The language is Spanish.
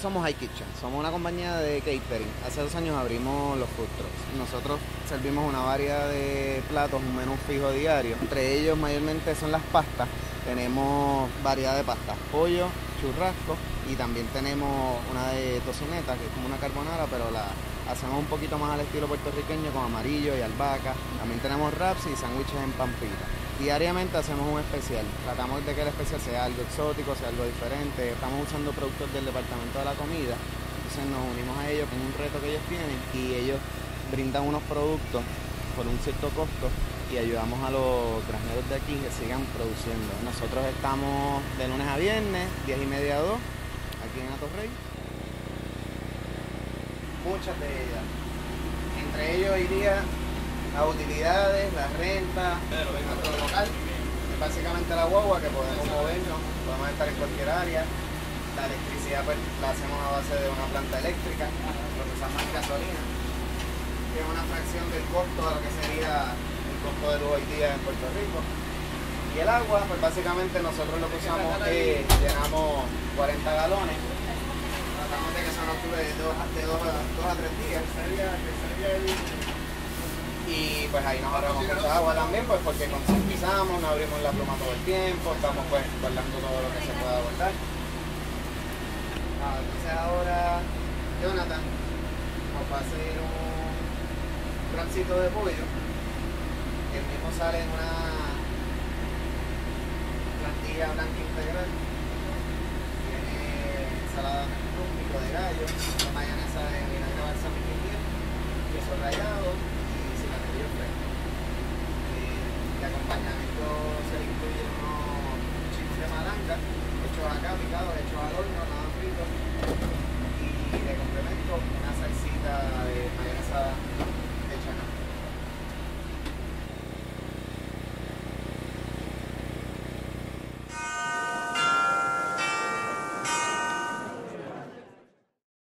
somos iKitchen, somos una compañía de catering. Hace 2 años abrimos los food trucks. Nosotros servimos una variedad de platos, un menú fijo diario. Entre ellos mayormente son las pastas. Tenemos variedad de pastas, pollo, churrasco y también tenemos una de tocineta, que es como una carbonara, pero la hacemos un poquito más al estilo puertorriqueño con amarillo y albahaca. También tenemos wraps y sándwiches en pampita. Diariamente hacemos un especial, tratamos de que el especial sea algo exótico, sea algo diferente. Estamos usando productos del departamento de la comida, entonces nos unimos a ellos con un reto que ellos tienen y ellos brindan unos productos por un cierto costo y ayudamos a los graneros de aquí que sigan produciendo. Nosotros estamos de lunes a viernes, 10:30 a 2, aquí en Atorrey. Muchas de ellas, entre ellos iría las utilidades, la renta, nuestro local, es básicamente la guagua que podemos movernos, podemos estar en cualquier área. La electricidad pues la hacemos a base de una planta eléctrica, lo que usamos es gasolina, que es una fracción del costo de lo que sería el costo de luz hoy día en Puerto Rico. Y el agua, pues básicamente nosotros lo que usamos es, llenamos 40 galones, tratamos de que se nos dure de 2 a 3 días. Y pues ahí nos ahorramos mucha agua también, pues porque concientizamos, no abrimos la pluma todo el tiempo, estamos pues guardando todo lo que se pueda guardar. Entonces ahora Jonathan nos va a hacer un wrapcito de pollo, que el mismo sale en una plantilla blanca integral. Tiene ensalada con pico de gallo, una mayonesa de vinagre balsámico y miel, queso rallado. De acompañamiento se le incluyen unos chips de malanga, hechos acá, picados, hechos al horno, nada fritos.